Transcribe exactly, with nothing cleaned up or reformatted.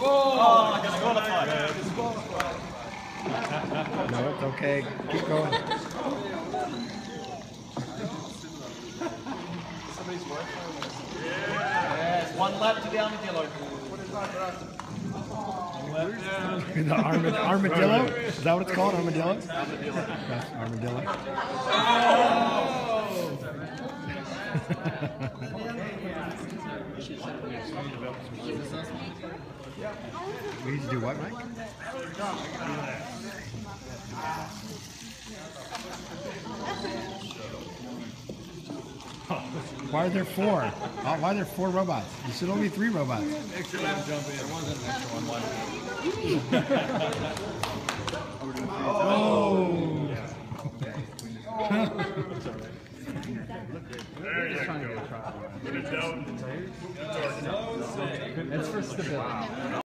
Oh, disqualified. No, it's okay. Keep going. Yes, one lap to the armadillo. The armad armadillo? Is that what it's called? Armadillo? Armadillo. Yes, armadillo. Oh! We need to do what, Mike? Why are there four? Oh, why are there four robots? You should only be three robots. Extra lap jumping. There wasn't an extra one. Oh! There you go. It's for stability.